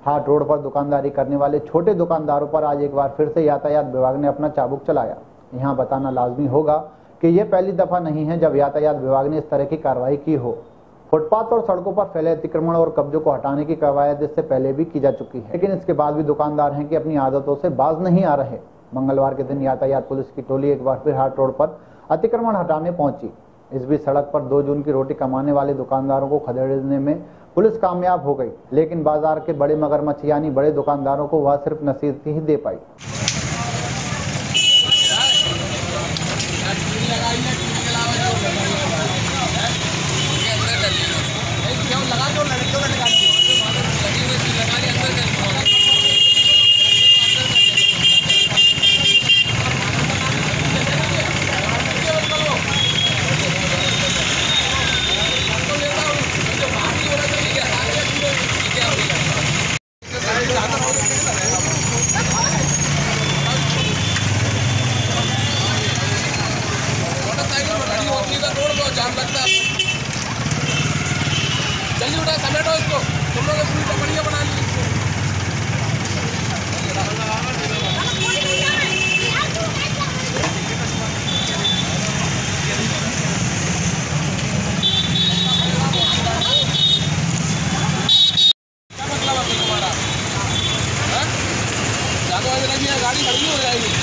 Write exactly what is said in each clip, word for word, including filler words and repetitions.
हाट road पर दुकानदारी करने वाले छोटे दुकानदारों पर आज एक बार फिर से यातायात विभाग ने अपना चाबुक चलाया। यहाँ बताना लाजमी होगा कि ये पहली दफा नहीं है जब यातायात विभाग ने इस तरह की कार्रवाई की हो। फुटपाथ और सड़कों पर फैले अतिक्रमण और कब्जों को हटाने की कवायद इससे पहले भी की जा चुकी है, लेकिन इसके बाद भी दुकानदार हैं कि अपनी आदतों से बाज नहीं आ रहे। मंगलवार के दिन यातायात पुलिस की टोली एक बार फिर हाट रोड पर अतिक्रमण हटाने पहुंची। इस बीच सड़क पर दो जून की रोटी कमाने वाले दुकानदारों को खदेड़ने में पुलिस कामयाब हो गई, लेकिन बाजार के बड़े मगरमच्छ यानी बड़े दुकानदारों को वह सिर्फ नसीहत ही दे पाई। जाम लगता है, जल्दी उठा समेटो इसको, तुम लोग पूरी टपड़ियाँ बना ली इसको। क्या मतलब है तुम्हारा? ज़्यादा वजह लगी है, गाड़ी खड़ी हो जाएगी।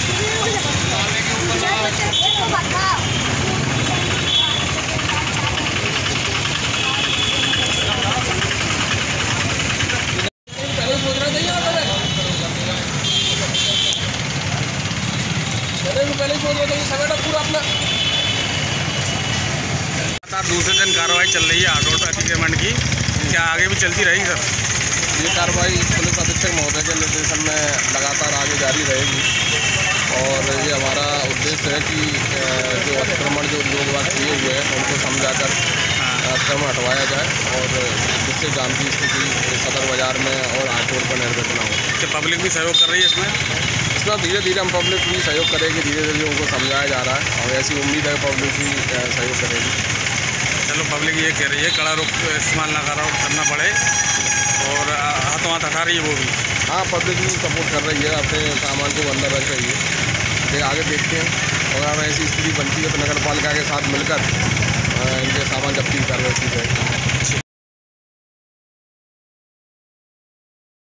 पहले छोड़ दो समेटा पूरा अपना। दूसरे दिन कार्रवाई चल रही है हाट रोड अतिक्रमण की, क्या आगे भी चलती रहेगी सर? ये कार्रवाई पुलिस अधीक्षक महोदय के निर्देशन में लगातार आगे जारी रहेगी और ये हमारा उद्देश्य है कि जो अतिक्रमण जो लोग बात किए हुए हैं उनको समझाकर अतिक्रमण हटवाया जाए और जिससे जाम की स्थिति सदर बाजार में और हाट रोड पर निर्मित ना हो। क्या पब्लिक भी सहयोग कर रही है इसमें? इसमें धीरे धीरे हम पब्लिक भी सहयोग करेगी, धीरे धीरे उनको समझाया जा रहा है और ऐसी उम्मीद है पब्लिक भी सहयोग करेगी। चलो, पब्लिक ये कह रही है कड़ा रुख इस्तेमाल ना करना पड़े और हाथों हाथ हटा रही है वो भी। हाँ, पब्लिक भी सपोर्ट कर रही है, अपने सामान को अंदर रख रही है। फिर आगे देखते हैं और अगर ऐसी स्थिति बनती है तो नगर पालिका के साथ मिलकर इनके सामान जब्ती कार्रवाई की जाएगी।